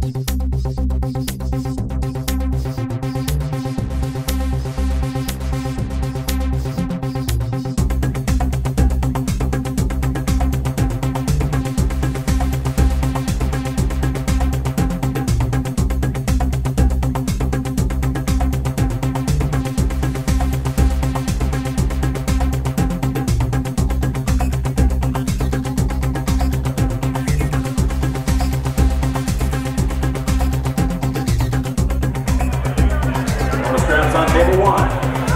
On table one.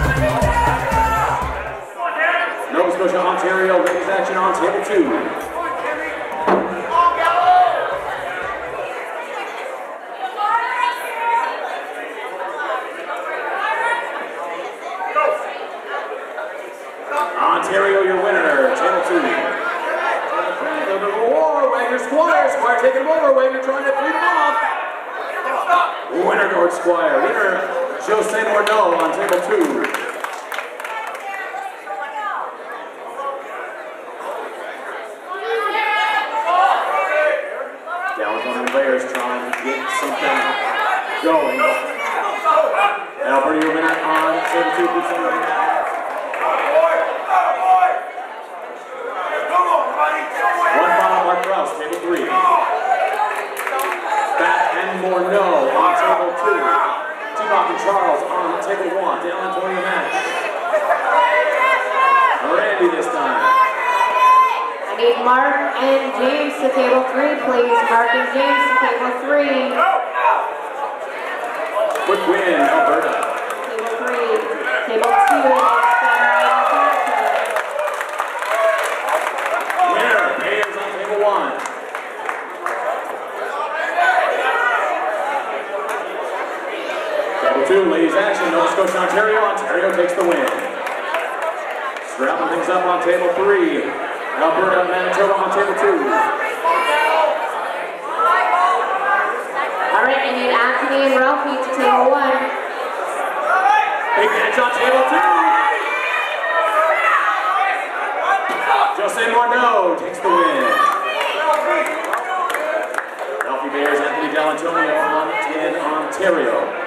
Nova Scotia, Ontario, ladies action on table two. Ontario, your winner, table two. Wagner Squire, Squire taking him over, Wagner trying to creep off. Winner George Squire, winner Jose Morneau on table two. Down with one of the players trying to get something going. Alberta, your winner on table two. One final, Mark Rouse, table three. Bat and Morneau on table two. T-Bach and Charles on table one. Dale Antonio match. Randy this time. I need Mark and James to table three, please. Mark and James to table three. Quick win, Alberta. Table three. Table two. Winner, Bears on table one. Table two, ladies action, Nova Scotia, Ontario. Ontario takes the win. Wrapping things up on table three. Alberta, Manitoba on table two. All right, I need Anthony and Ralphie to table one. Big match on table two. Jose Morneau takes the win. Ralphie Bears, Anthony Del Antonio on 10 Ontario.